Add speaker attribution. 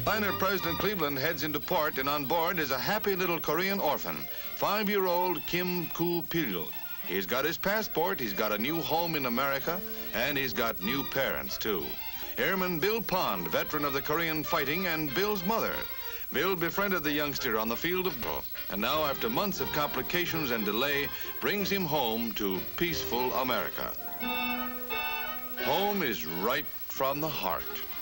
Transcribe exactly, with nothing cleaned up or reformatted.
Speaker 1: Liner President Cleveland heads into port, and on board is a happy little Korean orphan, five-year-old Kim Koo-pil. He's got his passport, he's got a new home in America, and he's got new parents, too. Airman Bill Pond, veteran of the Korean fighting, and Bill's mother. Bill befriended the youngster on the field of battle, and now, after months of complications and delay, brings him home to peaceful America. Home is right from the heart.